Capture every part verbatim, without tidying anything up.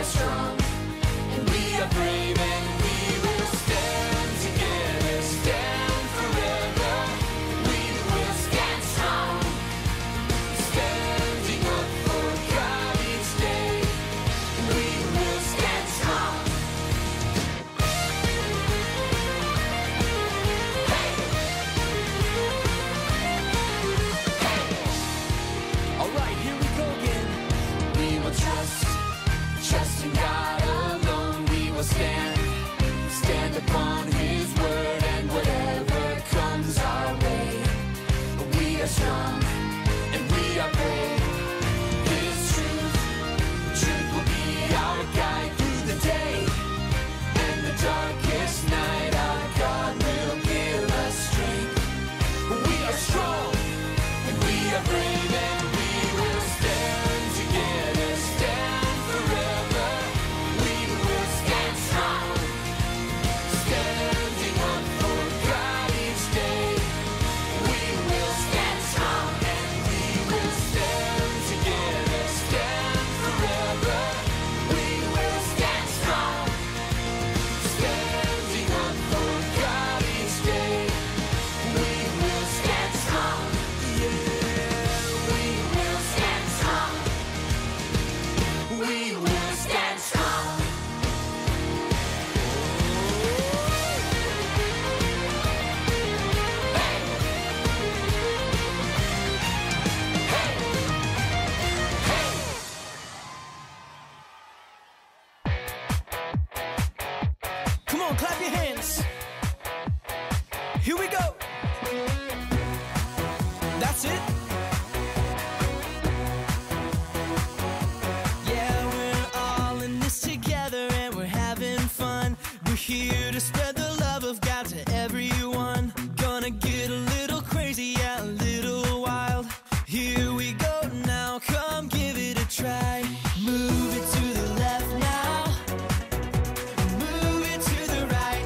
strong, and we are brave, and we will stand together, stand forever. We will stand strong, standing up for God each day. We will stand strong. Hey! Hey! All right, here we go again. We will trust, trust in God alone. We will stand, stand upon His word, and whatever comes our way, we are strong and we are brave. His truth, truth will be our guide through the day and the darkest night. Our God will give us strength. We are strong and we are brave, and we will stand together, stand forever. We will stand strong, standing up for God each day. We will stand strong, and we will stand together, stand forever. We will stand strong, standing up for God each day. We will stand strong, yeah. We will stand strong. We will stand strong. Hey! Hey! Hey! Come on, clap your hands. Here we go. That's it. Yeah, we're all in this together and we're having fun. We're here to spread the love of God to everyone. Gonna get a little crazy, yeah, a little wild. Here we go now, come give it a try. Move it to the left now. Move it to the right.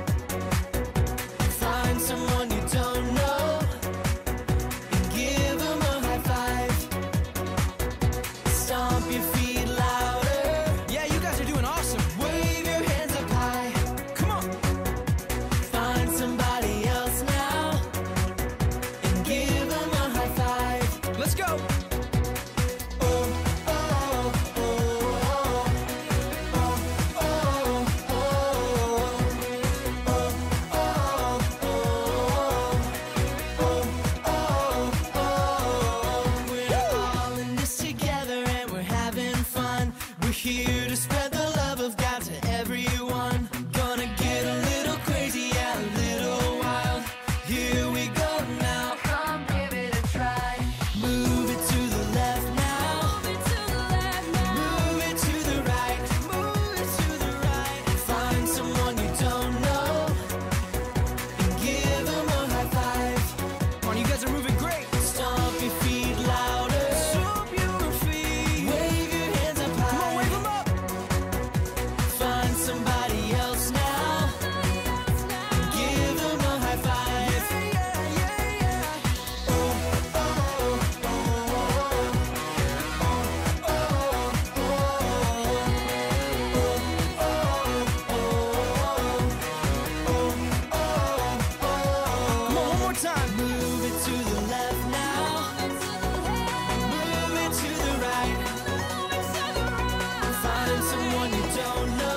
Find someone you don't know and give them a high five. Stomp your feet louder. Yeah, you guys are doing awesome. Wave your hands up high. Come on. Find somebody else now and give them a high five. Let's go. Oh, oh, oh, oh, oh, oh, oh, oh, oh, oh, oh. We're all in this together and we're having fun. We're here to spread the love of God to everyone. Gonna get a little crazy, yeah, a little wild. Here we go now. Come give it a try. Move it to the left now. Move it to the left now. Move it to the right. Move it to the right. Find someone you don't know and give them a high five. Come on, you guys are moving great. Stomp your feet louder. Stomp your feet. Wave your hands up high. Come on, wave them up. Find somebody else now and give them a high five. Yeah, yeah, yeah. Oh, oh, oh, oh, oh, oh, oh, Come on, one more time. Move it to the left now. Move it to the right. Find someone you don't know